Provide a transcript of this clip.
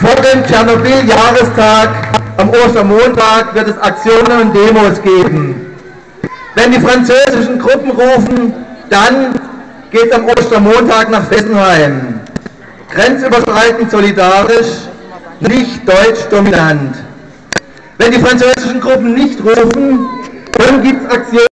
Vor dem Tschernobyl-Jahrestag am Ostermontag wird es Aktionen und Demos geben. Wenn die französischen Gruppen rufen, dann geht es am Ostermontag nach Fessenheim. Grenzüberschreitend solidarisch, nicht deutsch dominant. Wenn die französischen Gruppen nicht rufen, dann gibt es Aktionen